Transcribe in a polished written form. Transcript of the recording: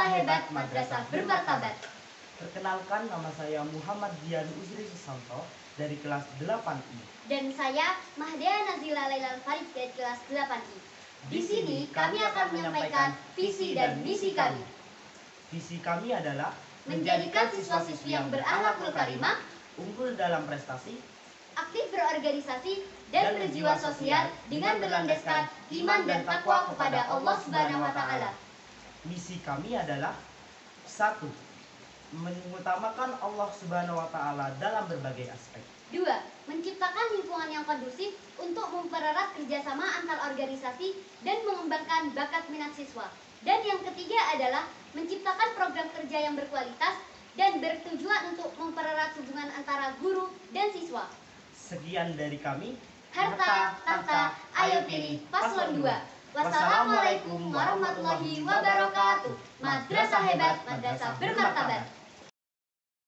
Madrasah Hebat, Madrasah Bermartabat. Perkenalkan, nama saya Muhammad Dian Uzri Susanto dari kelas 8I. Dan saya Mahdea Nazila Lailal Farid dari kelas 8I. Di sini kami akan menyampaikan visi dan misi kami. Visi kami adalah Menjadikan siswa-siswi yang berakhlakul karimah, unggul dalam prestasi, aktif berorganisasi, dan berjiwa sosial dengan berlandaskan iman dan takwa kepada Allah Subhanahu wa Ta'ala. Misi kami adalah 1. Mengutamakan Allah Subhanahu wa Ta'ala dalam berbagai aspek. 2. Menciptakan lingkungan yang kondusif untuk mempererat kerjasama antar organisasi dan mengembangkan bakat minat siswa. Dan yang ketiga adalah menciptakan program kerja yang berkualitas dan bertujuan untuk mempererat hubungan antara guru dan siswa. Sekian dari kami. Harta, tahta, ayo pilih paslon 2. Wassalamualaikum warahmatullahi wabarakatuh. Madrasah Hebat, Madrasah Bermartabat.